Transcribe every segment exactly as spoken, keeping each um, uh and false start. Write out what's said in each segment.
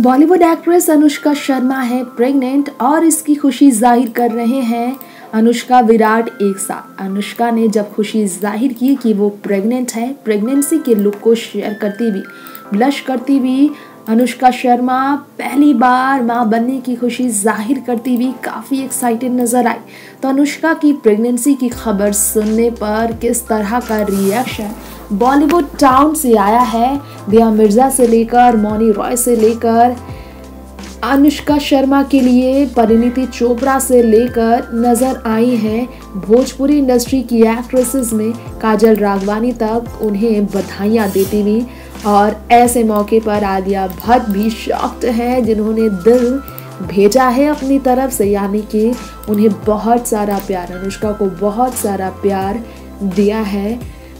Bollywood actress Anushka Sharma है pregnant और इसकी खुशी जाहिर कर रहे हैं अनुष्का विराट एक साथ। अनुष्का ने जब खुशी जाहिर की कि वो प्रेग्नेंट है, प्रेगनेंसी के लुक को शेयर करती हुई ब्लश करती हुई अनुष्का शर्मा पहली बार मां बनने की खुशी जाहिर करती हुई काफ़ी एक्साइटेड नजर आई। तो अनुष्का की प्रेगनेंसी की खबर सुनने पर किस तरह का रिएक्शन बॉलीवुड टाउन से आया है, दिया मिर्जा से लेकर मौनी रॉय से लेकर अनुष्का शर्मा के लिए परिणीति चोपड़ा से लेकर नजर आई हैं भोजपुरी इंडस्ट्री की एक्ट्रेसेस में काजल राघवानी तक उन्हें बधाइयां देती हुई। और ऐसे मौके पर आलिया भट्ट भी शॉक्ड है, जिन्होंने दिल भेजा है अपनी तरफ से, यानी कि उन्हें बहुत सारा प्यार, अनुष्का को बहुत सारा प्यार दिया है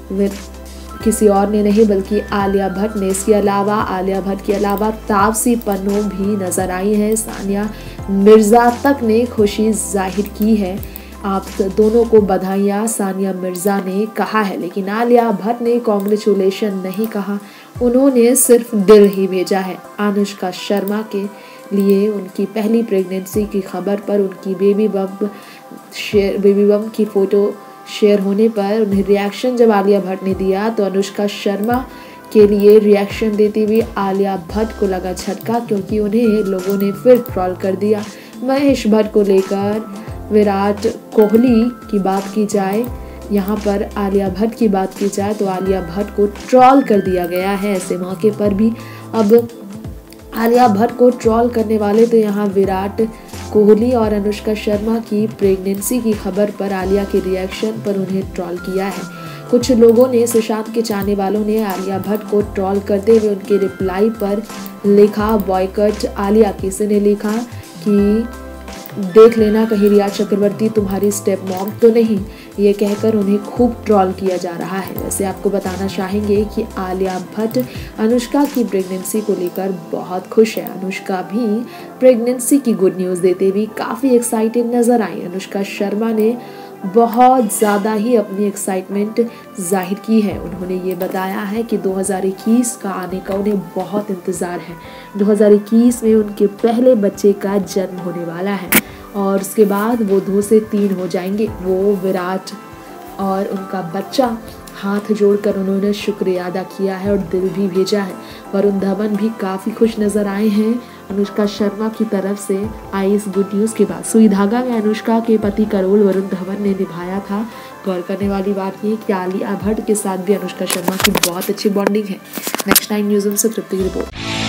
किसी और ने नहीं बल्कि आलिया भट्ट ने। इसके अलावा आलिया भट्ट के अलावा तापसी पन्नू भी नजर आई है, सानिया मिर्जा तक ने खुशी जाहिर की है। आप दोनों को बधाइयाँ सानिया मिर्जा ने कहा है, लेकिन आलिया भट्ट ने कॉन्ग्रेचुलेशन नहीं कहा, उन्होंने सिर्फ दिल ही भेजा है। अनुष्का शर्मा के लिए उनकी पहली प्रेगनेंसी की खबर पर उनकी baby bump share baby bump की फोटो शेयर होने पर उन्हें रिएक्शन जब आलिया भट्ट ने दिया तो अनुष्का शर्मा के लिए रिएक्शन देती हुई आलिया भट्ट को लगा झटका, क्योंकि उन्हें लोगों ने फिर ट्रोल कर दिया। महेश भट्ट को लेकर विराट कोहली की बात की जाए, यहाँ पर आलिया भट्ट की बात की जाए तो आलिया भट्ट को ट्रोल कर दिया गया है। ऐसे मौके पर भी अब आलिया भट्ट को ट्रोल करने वाले तो यहाँ विराट कोहली और अनुष्का शर्मा की प्रेगनेंसी की खबर पर आलिया के रिएक्शन पर उन्हें ट्रोल किया है। कुछ लोगों ने, सुशांत के चाहने वालों ने आलिया भट्ट को ट्रोल करते हुए उनके रिप्लाई पर लिखा बॉयकट आलिया। किसी ने लिखा कि देख लेना कहीं रिया चक्रवर्ती तुम्हारी स्टेप मॉम तो नहीं, ये कहकर उन्हें खूब ट्रोल किया जा रहा है। वैसे आपको बताना चाहेंगे कि आलिया भट्ट अनुष्का की प्रेगनेंसी को लेकर बहुत खुश है। अनुष्का भी प्रेगनेंसी की गुड न्यूज़ देते हुए काफ़ी एक्साइटेड नजर आई। अनुष्का शर्मा ने बहुत ज़्यादा ही अपनी एक्साइटमेंट जाहिर की है। उन्होंने ये बताया है कि दो हज़ार इक्कीस का आने का उन्हें बहुत इंतज़ार है। दो हज़ार इक्कीस में उनके पहले बच्चे का जन्म होने वाला है और उसके बाद वो दो से तीन हो जाएंगे। वो विराट और उनका बच्चा हाथ जोड़कर उन्होंने शुक्रिया अदा किया है और दिल भी भेजा है। वरुण धवन भी काफ़ी खुश नज़र आए हैं अनुष्का शर्मा की तरफ से आई इस गुड न्यूज़ के बाद। सुई धागा में अनुष्का के पति का रोल वरुण धवन ने निभाया था। गौर करने वाली बात ये कि आलिया भट्ट के साथ भी अनुष्का शर्मा की बहुत अच्छी बॉन्डिंग है। नेक्स्ट नाइन न्यूज़ से तृप्ति की रिपोर्ट।